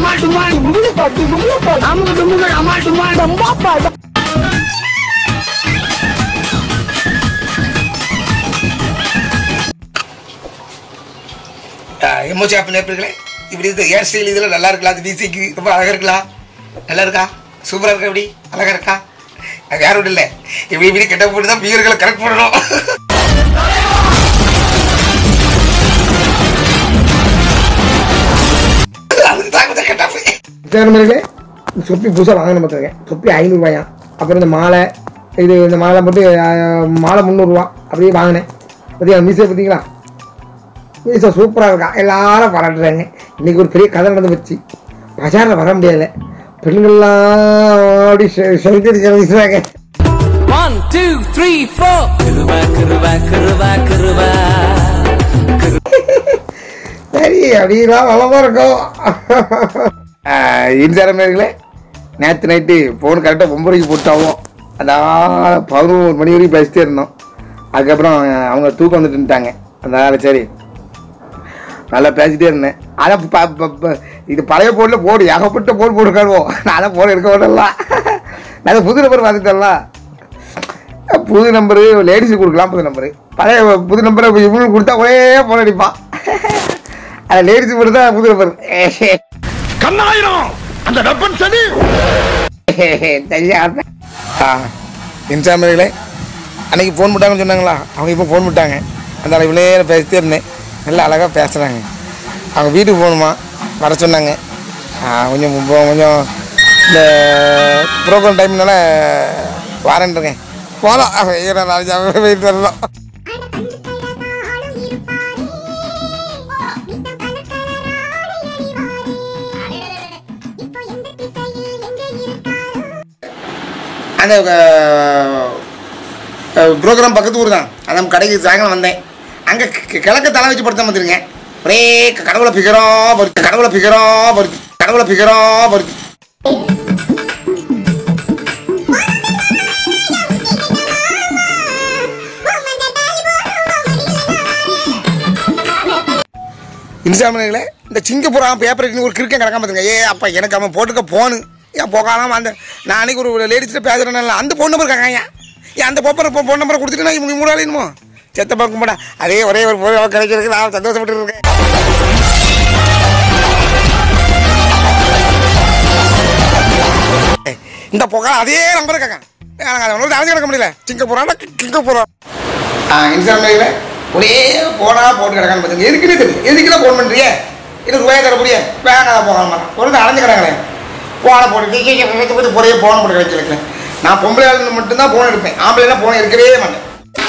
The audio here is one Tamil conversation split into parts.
இப்படி ஹேர் ஸ்டைல் இதெல்லாம் நல்லா இருக்கலாம். அது டிசிக்கு ரொம்ப அழகாக இருக்கலாம். நல்லா இருக்கா? சூப்பராக இருக்கா? இப்படி அழகாக இருக்கா? அது யாரும் இல்லை. இப்படி இப்படி கெட்ட போட்டு தான் பியர்களை கரெக்ட் பண்ணணும். சொப்பி புதுசாக வாங்கணும் பார்த்துருக்கேன். சொப்பி 500 ரூபாயா. அப்புறம் இந்த மாலை இந்த மாலை மட்டும் மாலை 300 ரூபா அப்படியே வாங்கினேன். பார்த்தீங்களா மீசை? பார்த்தீங்களா மீசை சூப்பராக இருக்கா. எல்லாரும் பாராட்டுறாங்க. இன்றைக்கி ஒரு பெரிய கதை நடந்து வச்சு பஜாரில் வர முடியல. பெண்கள்லாம் அப்படி செலுத்தி கிளம்பிடுறாங்க. 1 2 3 4 சரி அப்படிலாம் நல்லாதான் இருக்கும். இன்சாரங்களே நேற்று நைட்டு ஃபோன் கரெக்டாக 9 மணிக்கு போட்டாவும் அதனால் 11 மணி வரைக்கும் பேசிட்டே இருந்தோம். அதுக்கப்புறம் அவங்க தூக்கம் வந்துட்டுட்டாங்க. அதனால் சரி நல்லா பேசிட்டே இருந்தேன். அதான் இது பழைய ஃபோனில் போடு ஏகப்பட்ட ஃபோன் போட்டுக்காடுவோம். நான் தான் ஃபோன் எடுக்க விடலாம். நான் புது நம்பர் பார்த்துட்டலாம். புது நம்பரு லேடிஸுக்கு கொடுக்கலாம். புது நம்பரு பழைய புது நம்பரை இவங்களுக்கு கொடுத்தா ஒரே ஃபோன் அடிப்பான். அது லேடிஸு போட்டு தான் புது நம்பர். கண்ணாயிரம் அந்த டப்பன் சனி இன்சாமர்களே அன்றைக்கி ஃபோன் போட்டாங்கன்னு சொன்னாங்களா? அவங்க இப்போ ஃபோன் போட்டாங்க. அந்த இவ்வளோ நேரம் பேசிட்டே இருந்தேன். நல்லா அழகாக பேசுகிறாங்க. அவங்க வீட்டுக்கு போகணுமா வர சொன்னாங்க. கொஞ்சம் இந்த ப்ரோக்ராம் டைம்னால வரேன்ருக்கேன். போகலாம் நாளைக்கு வெயிட் வரலாம். அந்த ப்ரோக்ராம் பக்கத்து ஊர் தான். அதான் கடைக்கு சாயங்காலம் வந்தேன். அங்கே கிழக்க தலை வச்சு படுத்த வந்துருங்க. ஒரே கடவுளை பிகரா வருது. இன்சாமர்களே இந்த சிங்கப்பூரம் பேப்பருக்கு ஒரு கிறுக்கம் கிடக்காம பார்த்துங்க. அப்பா எனக்கு அவன் போட்டுக்க போனு ஏன் போகாமல் அந்த நான் அன்றைக்கி ஒரு லேடிஸ்ட்டு பேசுகிறேன்ல அந்த ஃபோன் நம்பர் இருக்காங்க. அந்த ஃபோன் நம்பரை கொடுத்துட்டு நான் இவங்க மூடாளினுமோ செத்த பார்க்க மாட்டேன். அதே ஒரே ஒரு ஃபோன் கிடைக்கிறதுக்கு நான் சந்தோஷப்பட்டு இருக்கேன். இந்த புகை அதே நம்பர் இருக்காங்க. எனக்கு அறிஞ்சு கிடக்க முடியல. சிங்கப்பூரம் இன்சாமில் ஒரே ஃபோனாக போட்டு கிடக்கான்னு பார்த்துங்க. எதுக்குன்னு தெரியும். எதுக்குதான் ஃபோன் பண்ணுறியே? இன்னும் ரூபாய் தர முடியும் வேணாம் போகாம ஒரு அடைஞ்சு கிடங்களே. ஃபோனை போட்டு பொறைய ஃபோன் போட்டு கிடைச்சிருக்கேன். நான் பொம்பளை ஆளுன்னு மட்டும்தான் ஃபோன் எடுப்பேன். ஆம்பளைலாம் ஃபோனை எடுக்கவே மாட்டேன்.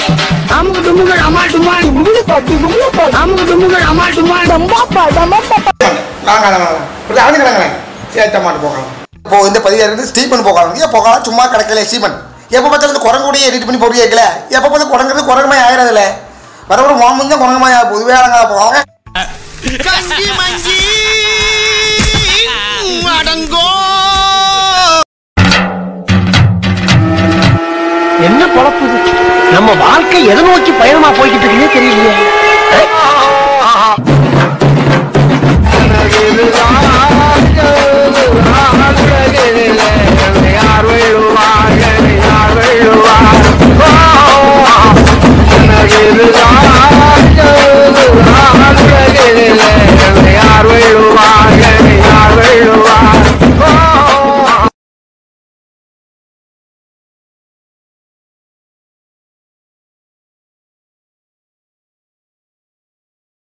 சேர்த்த மாட்டு போகலாம். இப்போ இந்த பதிவு ஸ்டீபன் போகலாம். ஏன் போகலாம்? சும்மா கிடக்கல ஸ்டீபன். எப்போ பார்த்தாலும் குரங்குடைய எடிட் பண்ணி போட்டு கேட்கல. எப்போ பார்த்து குரங்குறது குரங்குமாய் ஆயிரதில்ல. வர ஒரு மாமன் தான் குரங்குமாய் பொதுவே அடங்காத போவாங்க. என்ன பொழப்பு? நம்ம வாழ்க்கை எதை நோக்கி பயணமா போய்கிட்டு